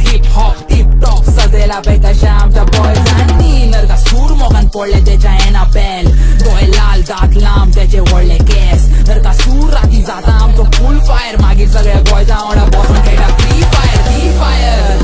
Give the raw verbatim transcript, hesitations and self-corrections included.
heap hop tip top सजेला पैका आमच्या बॉयजांनी नर का सूर मोगान पडले त्याच्या एनापेल डोळे लाल दात लांब त्याचे वळले केस नर का सूर राती जाता आमचो फुल फायर मागीर सगळ्या बॉयजां वांगडा बसून खेळटा फ्री फायर फ्री फायर